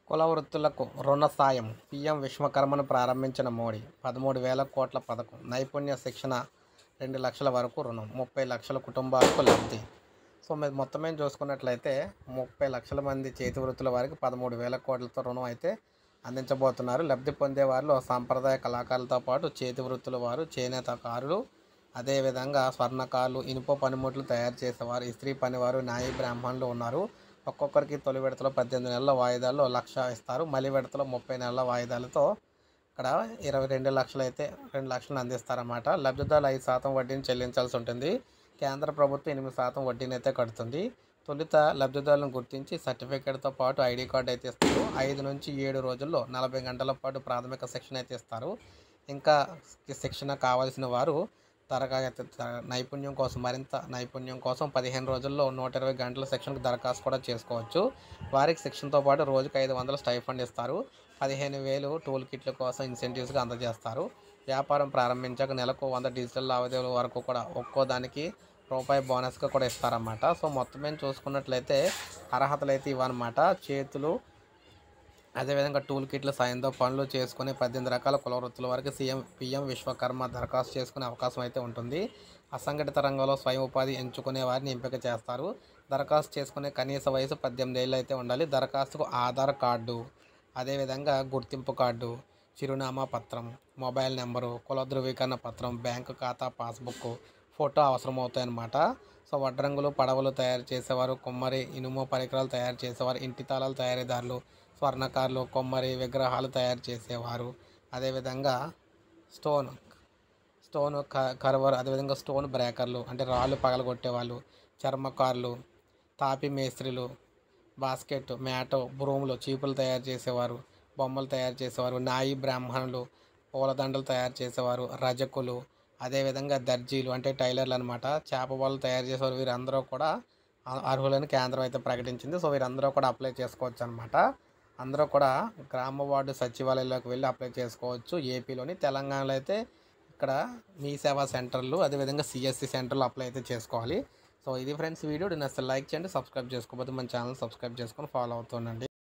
కుల వృత్తులకు రుణ సాయం పీఎం విశ్వకర్మను ప్రారంభించిన మోడీ 13,000 కోట్ల పథకం నైపుణ్య శిక్షణ 2 లక్షల వరకు రుణం 30 లక్షల కుటుంబాలకు లబ్ధి. సో మీరు మొత్తం ఏం చూసుకున్నట్లయితే 30 లక్షల మంది చేతి వృత్తుల వారికి 13,000 కోట్లతో రుణం అయితే అందించబోతున్నారు. లబ్ధి పొందే వారిలో సాంప్రదాయ కళాకారులతో పాటు చేతి వృత్తుల వారు, చేనేతకారులు, అదేవిధంగా స్వర్ణకారులు, ఇనుప పనిముట్లు తయారు చేసేవారు, ఇస్త్రీ పనివారు, న్యాయ బ్రాహ్మణులు ఉన్నారు. ఒక్కొక్కరికి తొలి విడతలో 18 నెలల వాయిదాల్లో 1,00,000 ఇస్తారు. మళ్ళీ విడతలో 30 నెలల వాయిదాలతో ఇక్కడ 22 లక్షలు అయితే 2 లక్షలను అందిస్తారన్నమాట. లబ్ధిదారులు 5% వడ్డీని చెల్లించాల్సి ఉంటుంది. కేంద్ర ప్రభుత్వం 8% వడ్డీని అయితే కడుతుంది. తొలుత లబ్ధిదారులను గుర్తించి సర్టిఫికేట్తో పాటు ఐడి కార్డు అయితే ఇస్తారు. 5 నుంచి 7 రోజుల్లో 40 గంటల పాటు ప్రాథమిక శిక్షణ అయితే ఇస్తారు. ఇంకా శిక్షణ కావాల్సిన వారు నైపుణ్యం కోసం మరింత నైపుణ్యం కోసం 15 రోజుల్లో 120 గంటల శిక్షణకు దరఖాస్తు కూడా చేసుకోవచ్చు. వారికి శిక్షణతో పాటు రోజుకు 500 స్టైఫండ్ ఇస్తారు. 15,000 టూల్ కిట్ల కోసం ఇన్సెంటివ్స్గా అందజేస్తారు. వ్యాపారం ప్రారంభించాక నెలకు 100 డిజిటల్ లావాదేవీల వరకు కూడా ఒక్కో దానికి రూపాయి బోనస్గా కూడా ఇస్తారన్నమాట. సో మొత్తం ఏం చూసుకున్నట్లయితే అర్హతలు అయితే ఇవన్నమాట. చేతులు అదేవిధంగా టూల్ కిట్ల సాయంతో పనులు చేసుకునే 18 రకాల కుల వృత్తుల వరకు పీఎం విశ్వకర్మ దరఖాస్తు చేసుకునే అవకాశం అయితే ఉంటుంది. అసంఘటిత రంగంలో స్వయం ఉపాధి ఎంచుకునే వారిని ఎంపిక చేస్తారు. దరఖాస్తు చేసుకునే కనీస వయసు 18 ఏళ్ళు అయితే ఉండాలి. దరఖాస్తుకు ఆధార్ కార్డు, అదేవిధంగా గుర్తింపు కార్డు, చిరునామా పత్రం, మొబైల్ నెంబరు, కుల ధృవీకరణ పత్రం, బ్యాంకు ఖాతా పాస్బుక్, ఫోటో అవసరమవుతాయి అన్నమాట. సో వడ్రంగులు, పడవలు తయారు చేసేవారు, కుమ్మరి, ఇనుము పరికరాలు తయారు చేసేవారు, ఇంటి తాళాలు తయారీదారులు, స్వర్ణకారులు, కొమ్మరి, విగ్రహాలు తయారు చేసేవారు, అదేవిధంగా స్టోన్ కర్వర్, అదేవిధంగా స్టోన్ బ్రేకర్లు అంటే రాళ్ళు పగలగొట్టేవాళ్ళు, చర్మకారులు, తాపి మేస్త్రీలు, బాస్కెట్, మ్యాటో, బ్రూములు, చీపులు తయారు చేసేవారు, బొమ్మలు తయారు చేసేవారు, నాయి బ్రాహ్మణులు, పూలదండలు తయారు చేసేవారు, రజకులు, అదేవిధంగా దర్జీలు అంటే టైలర్లు అనమాట, చేప బొమ్మలు తయారు చేసేవారు. వీరందరూ కూడా అర్హులని కేంద్రం అయితే ప్రకటించింది. సో వీరందరూ కూడా అప్లై చేసుకోవచ్చు అనమాట. అందరూ కూడా గ్రామ వార్డు సచివాలయంలోకి వెళ్ళి అప్లై చేసుకోవచ్చు. ఏపీలోని, తెలంగాణలో అయితే ఇక్కడ మీ సేవా సెంటర్లు, అదేవిధంగా సిఎస్సి సెంటర్లు అప్లై అయితే చేసుకోవాలి. సో ఇది ఫ్రెండ్స్ వీడియో. నేను అసలు లైక్ చేయండి, సబ్స్క్రైబ్ చేసుకోకపోతే మన ఛానల్ సబ్స్క్రైబ్ చేసుకొని ఫాలో అవుతుండండి.